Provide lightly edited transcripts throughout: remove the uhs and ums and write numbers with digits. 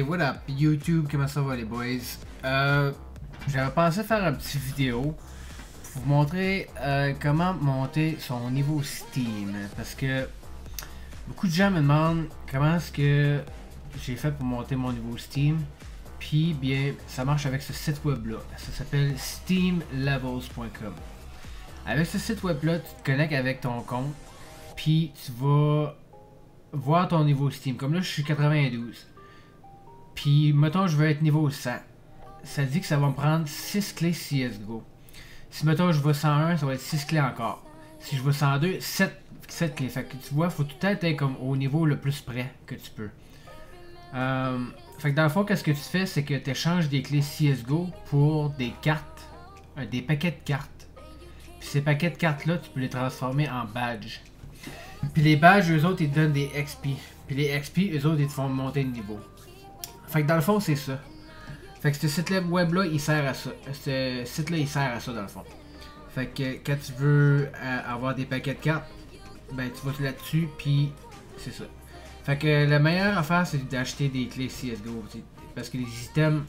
what up, YouTube, comment ça va les boys? J'avais pensé faire une petite vidéo pour vous montrer comment monter son niveau Steam. Parce que beaucoup de gens me demandent comment est-ce que j'ai fait pour monter mon niveau Steam. Puis bien, ça marche avec ce site web là. Ça s'appelle steamlevels.com. Avec ce site web là, tu te connectes avec ton compte. Puis tu vas voir ton niveau Steam. Comme là, je suis 92. Puis, mettons, je veux être niveau 100. Ça dit que ça va me prendre 6 clés CSGO. Si, mettons, je vais 101, ça va être 6 clés encore. Si je vais 102, 7 clés. Fait que tu vois, faut tout être comme au niveau le plus près que tu peux. Fait que dans le fond, qu'est-ce que tu fais, c'est que tu échanges des clés CSGO pour des cartes, des paquets de cartes. Puis ces paquets de cartes-là, tu peux les transformer en badges. Puis les badges, eux autres, ils te donnent des XP. Puis les XP, eux autres, ils te font monter de niveau. Fait que dans le fond, c'est ça. Fait que ce site web-là, il sert à ça. Ce site-là, il sert à ça, dans le fond. Fait que quand tu veux avoir des paquets de cartes, ben tu vas là-dessus, puis c'est ça. Fait que la meilleure affaire, c'est d'acheter des clés CSGO. Parce que les items,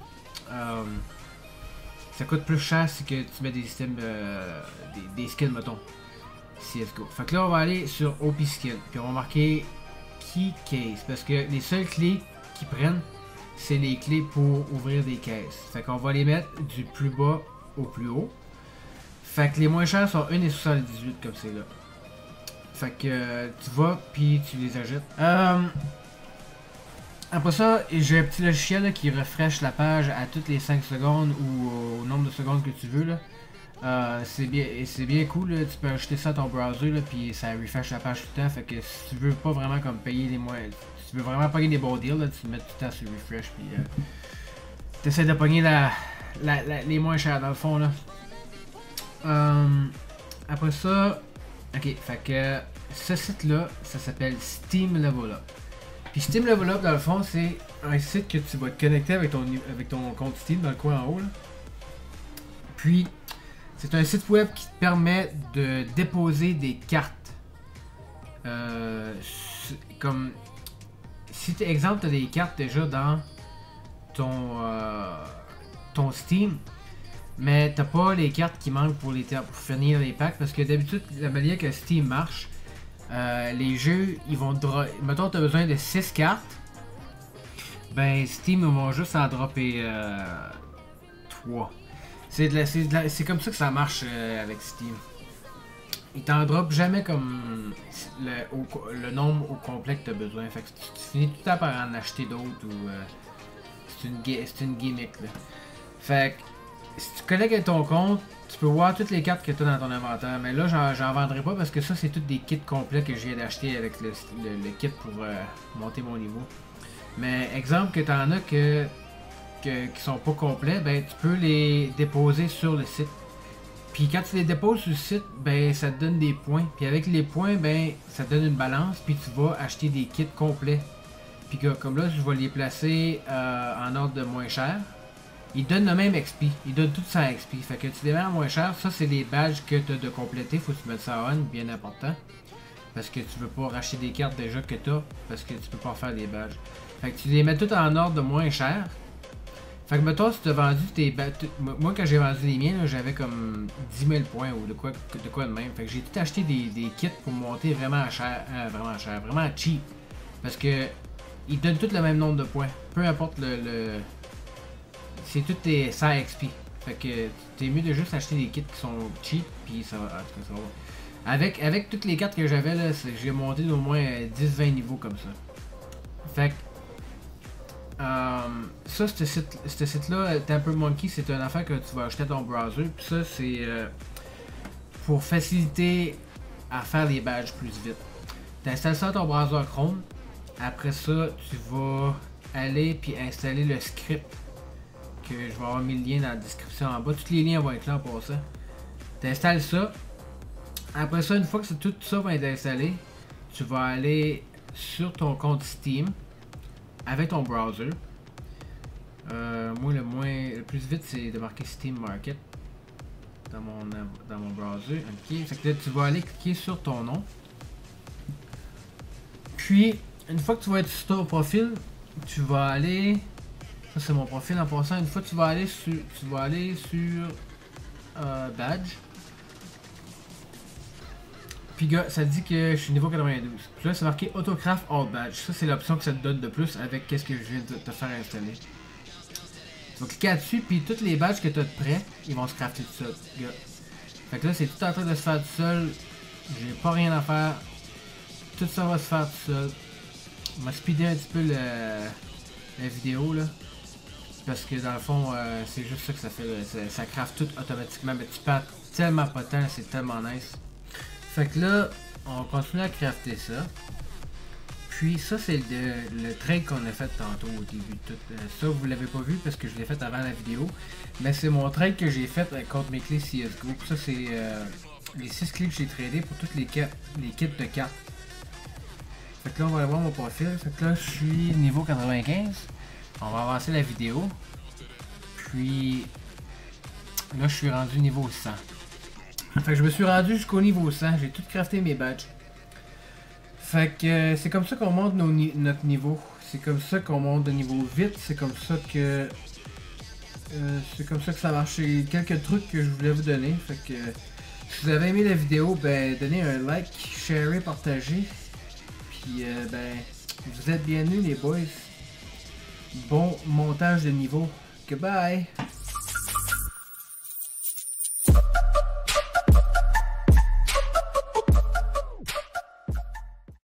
ça coûte plus cher si que tu mets des items, des skins, mettons. CSGO. Fait que là, on va aller sur OP Skin. Puis on va marquer Key Case. Parce que les seules clés qu'ils prennent, c'est les clés pour ouvrir des caisses. Fait qu'on va les mettre du plus bas au plus haut. Fait que les moins chers sont 1,78 comme c'est là. Fait que tu vas puis tu les achètes. Après ça, j'ai un petit logiciel là, qui refresh la page à toutes les 5 secondes ou au nombre de secondes que tu veux là. C'est bien cool, là. Tu peux acheter ça à ton browser là, puis ça refresh la page tout le temps. Fait que si tu veux pas vraiment comme payer les moyens, si tu veux vraiment pogner des bons deals, là, tu mets tout le temps sur refresh, puis tu essaies de pogner les moins chers dans le fond là. Après ça, ok, fait que ce site là, ça s'appelle Steam Level Up. Puis Steam Level Up dans le fond, c'est un site que tu vas te connecter avec ton compte Steam dans le coin en haut là. Puis c'est un site web qui te permet de déposer des cartes. Comme si tu exemple, tu as des cartes déjà dans ton Steam, mais t'as pas les cartes qui manquent pour finir les packs. Parce que d'habitude, la manière que Steam marche, les jeux, ils vont mettons, tu as besoin de 6 cartes. Ben, Steam, ils vont juste en dropper 3. C'est comme ça que ça marche avec Steam. Il t'en drop jamais comme le nombre au complet que tu as besoin. Fait que tu finis tout le temps par en acheter d'autres ou c'est une gimmick là. Fait que si tu connectes avec ton compte, tu peux voir toutes les cartes que tu as dans ton inventaire. Mais là, j'en vendrai pas parce que ça, c'est tous des kits complets que je viens d'acheter avec le kit pour monter mon niveau. Mais exemple que tu en as qui sont pas complets, ben tu peux les déposer sur le site. Puis quand tu les déposes sur le site, ben ça te donne des points. Puis avec les points, ben ça te donne une balance. Puis tu vas acheter des kits complets. Puis comme là, je vais les placer en ordre de moins cher. Ils donnent le même XP. Ils donnent tout 100 XP. Fait que tu les mets en moins cher. Ça, c'est des badges que tu as de compléter. Faut que tu mettes ça on, bien important. Parce que tu veux pas racheter des cartes déjà que tu as. Parce que tu peux pas faire des badges. Fait que tu les mets tout en ordre de moins cher. Fait que mettons, si tu as vendu tes badges. Moi, quand j'ai vendu les miens, j'avais comme 10 000 points ou de quoi de même. Fait que j'ai tout acheté des kits pour monter vraiment cher. Vraiment cheap. Parce que ils donnent tous le même nombre de points. Peu importe c'est tout tes 100 XP. Fait que t'es mieux de juste acheter des kits qui sont cheap. Puis ça va. En tout cas, ça va. Avec toutes les cartes que j'avais là, j'ai monté d'au moins 10-20 niveaux comme ça. Fait que ça, ce site-là, Tamper Monkey, c'est une affaire que tu vas acheter à ton browser. Puis ça, c'est pour faciliter à faire les badges plus vite. Tu installes ça à ton browser Chrome. Après ça, tu vas aller puis installer le script. Que je vais avoir mis le lien dans la description en bas. Tous les liens vont être là pour ça. Tu installes ça. Après ça, une fois que tout ça va être installé, tu vas aller sur ton compte Steam avec ton browser. Moi, le plus vite, c'est de marquer Steam Market dans mon browser. Ok, fait que là, tu vas aller cliquer sur ton nom. Puis, une fois que tu vas être sur ton profil, tu vas aller Ça c'est mon profil en passant. Une fois tu vas aller sur, badge. Puis gars, ça dit que je suis niveau 92. Puis là c'est marqué Autocraft All Badge. Ça c'est l'option que ça te donne de plus avec qu'est-ce que je viens de te faire installer. Tu vas cliquer là-dessus, puis tous les badges que tu as de près, ils vont se crafter tout seul, gars. Fait que là c'est tout en train de se faire tout seul. J'ai pas rien à faire. Tout ça va se faire tout seul. On va speeder un petit peu la vidéo là. Parce que dans le fond, c'est juste ça que ça fait. Ça craft tout automatiquement. Mais tu perds tellement pas de temps, c'est tellement nice. Fait que là, on va continuer à crafter ça. Puis ça, c'est le trade qu'on a fait tantôt au début de tout. Ça, vous l'avez pas vu parce que je l'ai fait avant la vidéo. Mais c'est mon trade que j'ai fait contre mes clés CSGO. Ça, c'est les 6 clés que j'ai tradées pour toutes les kits de cartes. Fait que là, on va aller voir mon profil. Fait que là, je suis niveau 95. On va avancer la vidéo. Puis là, je suis rendu niveau 100. Fait que je me suis rendu jusqu'au niveau 100. J'ai tout crafté mes badges. Fait que c'est comme ça qu'on monte notre niveau. C'est comme ça qu'on monte de niveau vite. C'est comme ça que ça marche. J'ai quelques trucs que je voulais vous donner. Fait que si vous avez aimé la vidéo, ben donnez un like, sharez, partagez. Puis ben vous êtes bienvenus les boys. Bon montage de niveau. Goodbye!